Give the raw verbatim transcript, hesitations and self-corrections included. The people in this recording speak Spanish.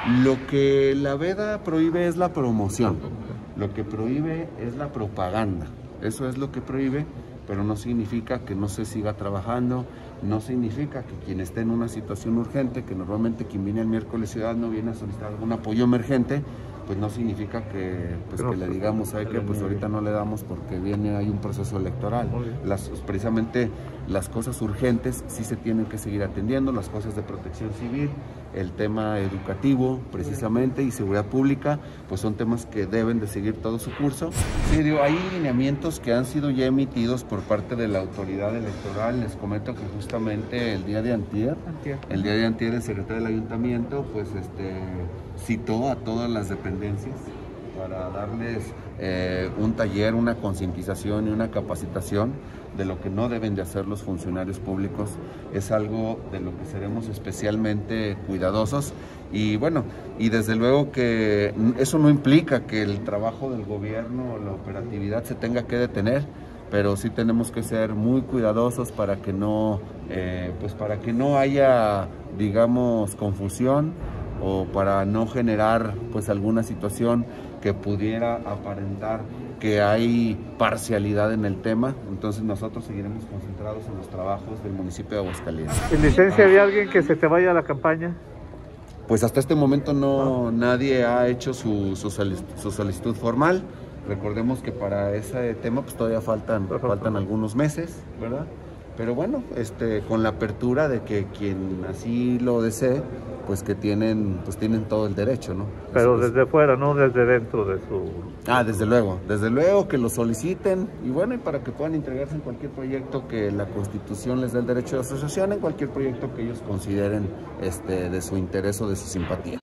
Lo que la veda prohíbe es la promoción, lo que prohíbe es la propaganda, eso es lo que prohíbe, pero no significa que no se siga trabajando, no significa que quien esté en una situación urgente, que normalmente quien viene el miércoles ciudadano viene a solicitar algún apoyo emergente, pues no significa que, pues que le digamos, ¿sabe qué? Pues ahorita no le damos porque viene, hay un proceso electoral. Las, precisamente las cosas urgentes sí se tienen que seguir atendiendo, las cosas de protección civil, el tema educativo precisamente y seguridad pública, pues son temas que deben de seguir todo su curso. Sí, digo, hay lineamientos que han sido ya emitidos por parte de la autoridad electoral. Les comento que justamente el día de antier, antier. el día de antier el secretario del ayuntamiento pues este citó a todas las dependencias para darles eh, un taller, una concientización y una capacitación de lo que no deben de hacer los funcionarios públicos. Es algo de lo que seremos especialmente cuidadosos y bueno, y desde luego que eso no implica que el trabajo del gobierno o la operatividad se tenga que detener, pero sí tenemos que ser muy cuidadosos para que no, eh, pues para que no haya, digamos, confusión o para no generar pues alguna situación que pudiera aparentar que hay parcialidad en el tema. Entonces nosotros seguiremos concentrados en los trabajos del municipio de Aguascalientes. ¿En licencia de alguien que se te vaya a la campaña? Pues hasta este momento no, ¿no? Nadie ha hecho su, su, su solicitud formal. Recordemos que para ese tema pues todavía faltan, faltan algunos meses, ¿verdad? Pero bueno, este, con la apertura de que quien así lo desee, pues que tienen, pues tienen todo el derecho, ¿no? Pero Eso, desde fuera, no desde dentro de su... Ah, desde luego, desde luego que lo soliciten y bueno, y para que puedan integrarse en cualquier proyecto que la Constitución les dé el derecho de asociación, en cualquier proyecto que ellos consideren este, de su interés o de su simpatía.